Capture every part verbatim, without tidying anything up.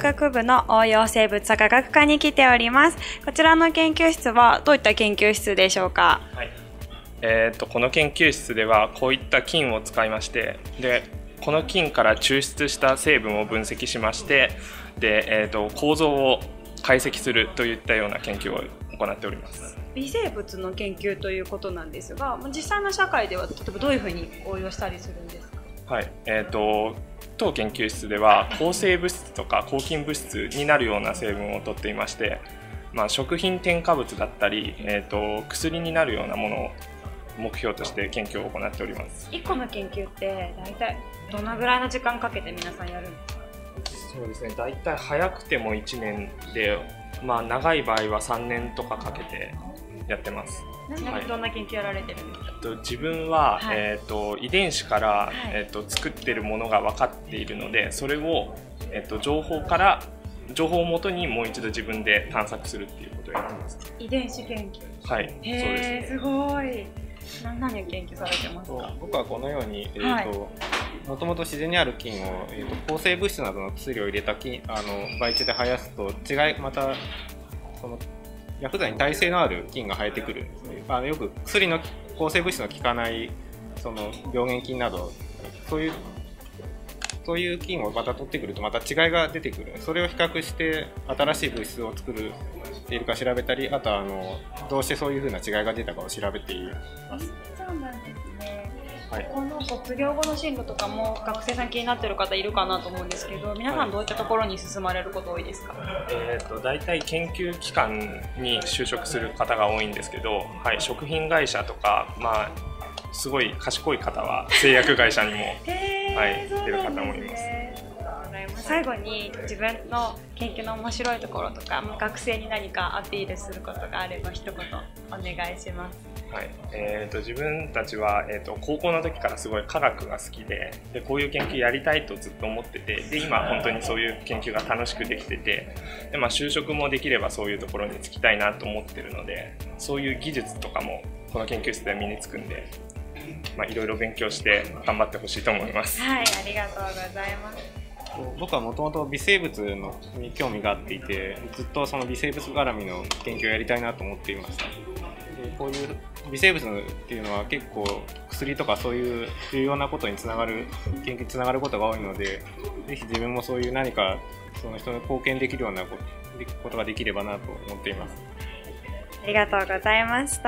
学部の応用生物科学科に来ております。こちらの研究室はどういった研究室でしょうか？ はい、えー、とこの研究室ではこういった菌を使いまして、でこの菌から抽出した成分を分析しまして、で、えー、と構造を解析するといったような研究を行っております。 微生物の研究ということなんですが、実際の社会では例えばどういうふうに応用したりするんですか？ はい、えー、と当研究室では抗生物質とか抗菌物質になるような成分を取っていまして、まあ、食品添加物だったり、えー、と薬になるようなものを目標として研究を行っております。 いっこの研究って大体どのぐらいの時間かけて皆さんやるんですか？ そうですね、大体早くてもいちねんで、まあ、長い場合はさんねんとかかけてやってます。 はい、どんな研究やられてるんですか？ と自分は、はい、えー、と遺伝子から、はい、えー、と作っているものが分かっているので、それを、えー、と情報から情報をもとにもう一度自分で探索するっていうことをやってます。 遺伝子研究。 はい、そうです。 すごい。何を研究されてますか？ 僕はこのように、えーと、もともと自然にある菌を、えーと、抗生物質などの薬を入れた菌あの培地で生やすと違いまたその薬剤に耐性のある菌が生えてくるんですね。あのよく薬の抗生物質の効かないその病原菌などそういうそういう菌をまた取ってくるとまた違いが出てくる。それを比較して新しい物質を作るているか調べたり、あとはあのどうしてそういう風な違いが出たかを調べています。 そうなんですね。 はい、 この卒業後の進路とかも学生さん気になっている方いるかなと思うんですけど、皆さんどういったところに進まれること多いですか？ はい、えー、と大体研究機関に就職する方が多いんですけど、はい、食品会社とか、まあ、すごい賢い方は製薬会社にも、はい、出る方もいます。 最後に自分の研究の面白いところとか、学生に何かアピールすることがあれば一言お願いします。 はい、えー、と自分たちは、えー、と高校の時からすごい科学が好き で, でこういう研究やりたいとずっと思ってて、で今本当にそういう研究が楽しくできてて、で、まあ、就職もできればそういうところに就きたいなと思ってるので、そういう技術とかもこの研究室で身につくんで、まあ、いろいろ勉強して頑張ってほしいと思います。 はい、ありがとうございます。 僕はもともと微生物のに興味があっていて、ずっとその微生物絡みの研究をやりたいなと思っていました。でこういう微生物っていうのは結構薬とかそういう重要なことにつながる研究につながることが多いので、ぜひ自分もそういう何かその人の貢献できるようなことができればなと思っています。 ありがとうございました。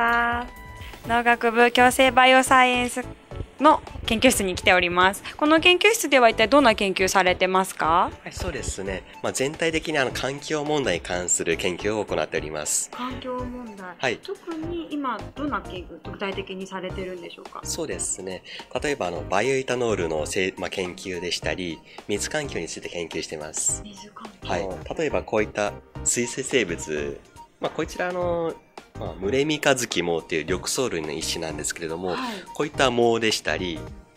農学部共生バイオサイエンスの研究室に来ております。この研究室では一体どんな研究されてますか？ はい、そうですね、まあ、全体的にあの環境問題に関する研究を行っております。 環境問題、 はい、 特に今どんな研究具体的にされてるんでしょうか？ そうですね、例えばあのバイオエタノールのせ、まあ、研究でしたり、水環境について研究しています。 水環境、 はい、例えばこういった水生生物、まあ、こちらのまあ、ムレミカズキモウという緑藻類の一種なんですけれども、はい、こういった藻でしたり、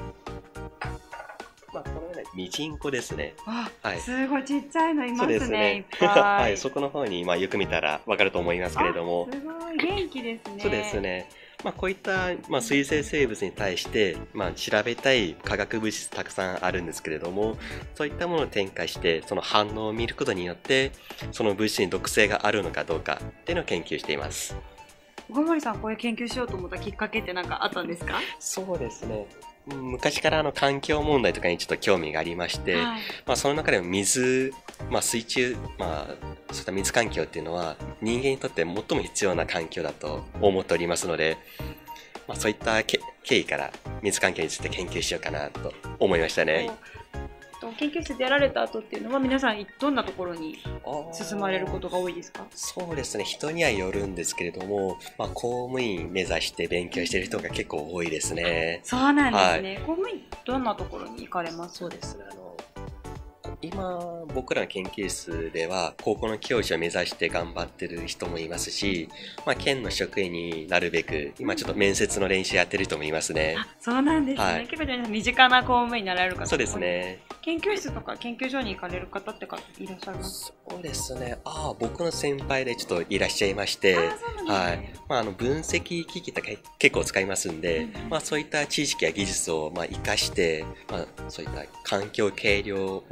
まあ、このようなミジンコですね。 あ、はい、すごいちっちゃいのいますね。そうですね、いっぱいはい、そこの方に、まあ、よく見たらわかると思いますけれども、 すごい元気ですね。 そうですね、まあ、こういった、まあ、水生生物に対して、まあ、調べたい化学物質たくさんあるんですけれども、そういったものを展開してその反応を見ることによってその物質に毒性があるのかどうかっていうのを研究しています。 小森さん、こういう研究しようと思ったきっかけって何かあったんですか？ そうですね、昔からあの環境問題とかにちょっと興味がありまして、はい、まあ、その中でも水、まあ、水中、まあ、そういった水環境っていうのは人間にとって最も必要な環境だと思っておりますので、まあ、そういった経緯から水環境について研究しようかなと思いましたね。 研究室でやられた後っていうのは皆さんどんなところに進まれることが多いですか？ そうですね、人にはよるんですけれども、まあ、公務員目指して勉強している人が結構多いですね。 そうなんですね、はい、公務員どんなところに行かれます？ そうですね、あの今僕らの研究室では高校の教師を目指して頑張ってる人もいますし、まあ、県の職員になるべく今ちょっと面接の練習やってる人もいますね。 あ、そうなんですね、はい、結構身近な公務員になられる方。 そうですね、 研究室とか研究所に行かれる方ってかいらっしゃいます？ そうですね、ああ、僕の先輩でちょっといらっしゃいまして、はい、まあ、あの分析機器とか結構使いますんで、うん、まあ、そういった知識や技術をまあ活かして、まあ、そういった環境計量を行っ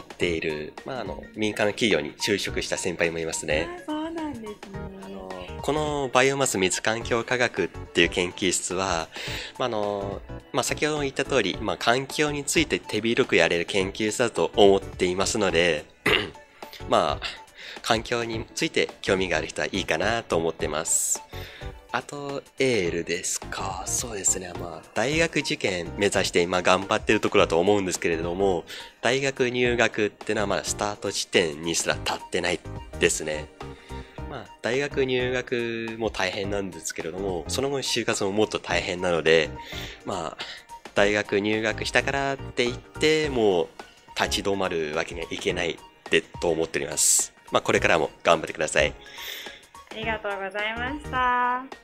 っている、まあ、あの民間の企業に就職した先輩もいますね。 あ、そうなんですね。 このバイオマス水環境科学っていう研究室は、まあのまあ、先ほども言った通り、まあ、環境について手広くやれる研究室だと思っていますのでまあ環境について興味がある人はいいかなと思ってます。あとエールですか。そうですね、まあ、大学受験目指して今頑張ってるところだと思うんですけれども、大学入学ってのはまだスタート地点にすら立ってないですね。まあ、大学入学も大変なんですけれども、その後就活ももっと大変なので、まあ、大学入学したからって言ってもう立ち止まるわけにはいけないってと思っております。まあ、これからも頑張ってください。 ありがとうございました。